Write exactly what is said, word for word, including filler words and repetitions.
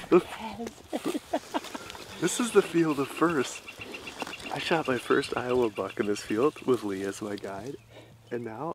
This is the field of firsts. I shot my first Iowa buck in this field with Lee as my guide, and now